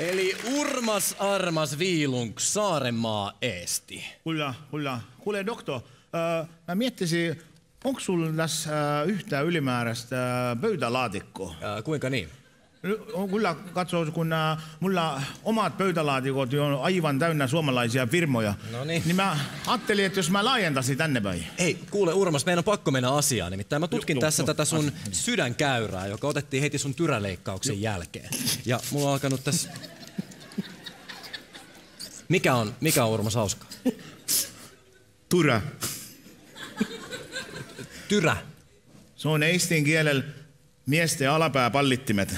Eli Urmas Armas Viilung Saarenmaa Eesti. Kyllä. Kuule, doktor, mä miettisin, onko sulla tässä yhtään ylimääräistä pöytälaatikkoa? Kuinka niin? Kyllä, katso, kun mulla omat pöytälaatikot on aivan täynnä suomalaisia firmoja. Niin mä ajattelin, että jos mä laajentaisin tänne päin. Ei, kuule Urmas, meidän on pakko mennä asiaan. Nimittäin mä tutkin tässä tätä sun sydänkäyrää, joka otettiin heti sun tyräleikkauksen jälkeen. Ja mulla on alkanut tässä... Mikä on Urmas hauskaa? Tyrä. Se on eistin kielellä miesten alapääpallittimet.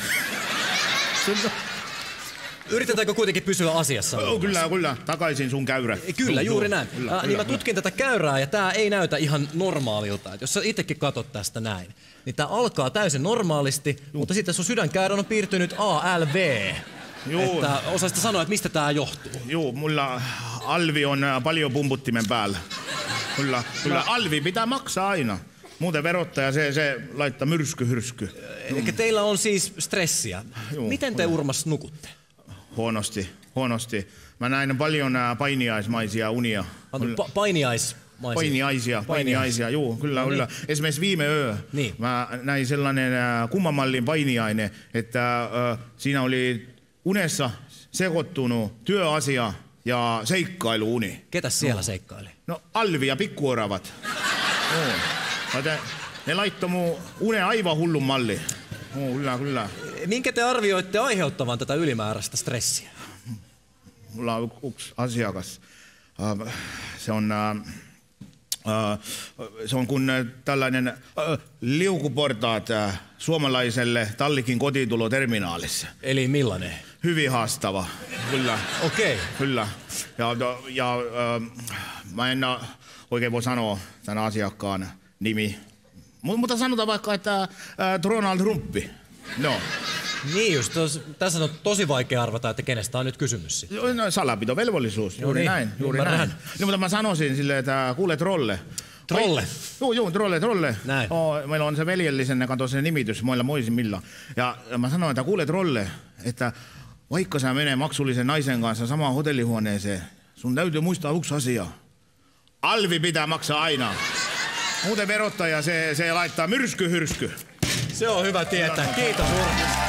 Yritetäänkö kuitenkin pysyä asiassa? Kyllä. Takaisin sun käyrä. Kyllä, juuri näin. Niin mä tutkin tätä käyrää ja tää ei näytä ihan normaalilta. Et jos sä itsekin katot tästä näin, niin tää alkaa täysin normaalisti, mutta sitten sun sydänkäyrä on piirtynyt ALV. Että osaisitko sanoa, että mistä tää johtuu? Joo, mulla alvi on paljon pumputtimen päällä. Kyllä. Alvi pitää maksaa aina. Muuten verottaja se laittaa myrsky. Eli teillä on siis stressiä. Miten te Urmas nukutte? Huonosti. Mä näin paljon painiaismaisia unia. Painiaisia, joo, kyllä. Esimerkiksi viime yö mä näin sellainen kummamallin painiainen, että siinä oli unessa sekoittunut työasia ja seikkailuuni. Ketäs siellä seikkaili? No Alvi ja pikkuoravat. Ne laittoi mun unen aivan hullun malli. Kyllä. Minkä te arvioitte aiheuttavan tätä ylimääräistä stressiä? Mulla on yksi asiakas. Se on kun tällainen liukuportaat suomalaiselle Tallikin kotituloterminaalissa. Eli millainen? Hyvin haastava. Kyllä. Okei. Kyllä. Ja mä en oikein voi sanoa tämän asiakkaan nimi. Mutta sanotaan vaikka, että Donald Trumpi. No. Niin just, tässä on tosi vaikea arvata, että kenestä on nyt kysymys sitten. No, salapitovelvollisuus, juuri näin. No, mutta mä sanoisin silleen, että kuule Trolle. Trolle? Joo, Trolle. Näin. Meillä on se veljellisen, kato se nimitys, muilla moisimmilla. Ja mä sanoin, että kuule Trolle, että vaikka sä menee maksullisen naisen kanssa samaan hotellihuoneeseen, sun täytyy muistaa yksi asia. Alvi pitää maksaa aina. Muuten verottaja se laittaa myrsky. Se on hyvä tietää. Kiitos Urmas.